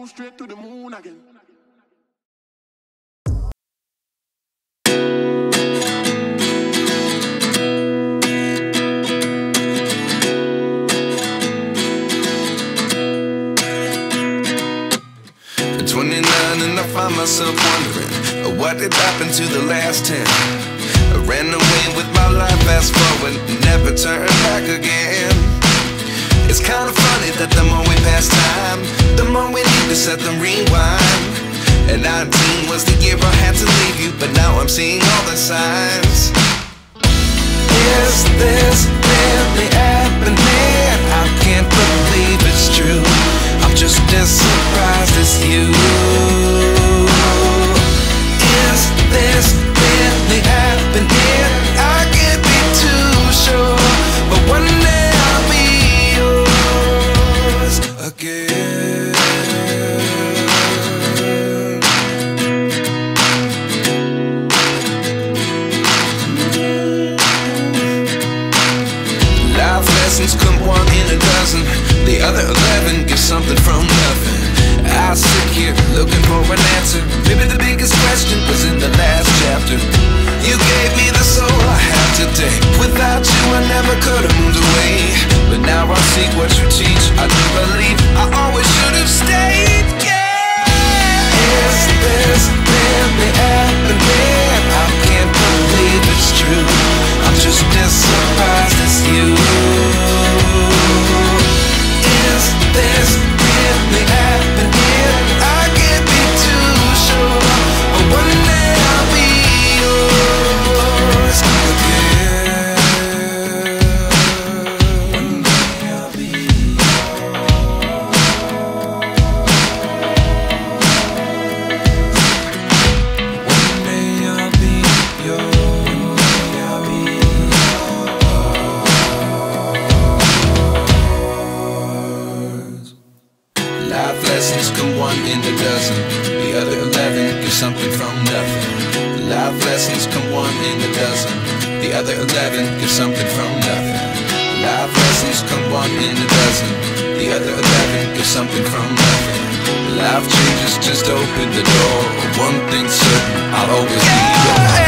straight to the moon again. At 29 and I find myself wondering what did happen to the last 10. I ran away with my life, fast forward, never turn back again. It's kind of funny that the more we pass time, the more we need to set the rewind. And 19 was the year I had to leave you, but now I'm seeing all the signs. Is this really happening? I can't believe it's true. I'm just as surprised as you. Is this really happening? I can't be too sure, but one day I'll be yours again. Life lessons come one in a dozen, the other 11 get something from nothing. I sit here looking for an answer. Maybe the biggest question was in the last chapter. You gave me the soul I have today. Without you I never could have moved away. But now I see what you teach. I do believe I always should have stayed. Yeah. Is this really happening? I can't believe it's true. I'm just as surprised as you. Is this really happening? I can't be too sure, but one day I'll be yours again. One day I'll be One day I'll be yours. I'll be yours. Life lessons come one in a dozen, the other 11 get something from nothing. Life lessons come one in a dozen, the other 11 get something from nothing. Life lessons come one in a dozen, the other 11 get something from nothing. Life changes just open the door. One thing's certain, I'll always be yours.